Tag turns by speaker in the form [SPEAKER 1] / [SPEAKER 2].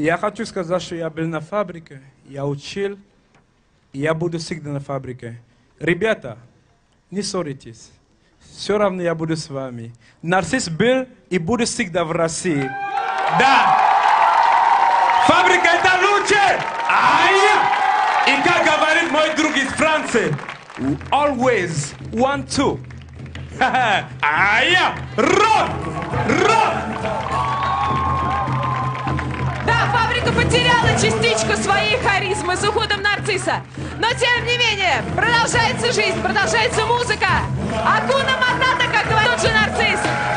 [SPEAKER 1] Я хочу сказать, что я был на фабрике, я учил, и я буду всегда на фабрике. Ребята, не ссоритесь. Все равно я буду с вами. Нарцисс был и будет всегда в России. Да! Фабрика это лучше! И как говорит мой друг из Франции, always want to. Рот!
[SPEAKER 2] Да, фабрика потеряла частичку своей харизмы с уходом Нарцисса. Но тем не менее, продолжается жизнь, продолжается музыка. Акуна Матата, как говорит тот же Нарцисс.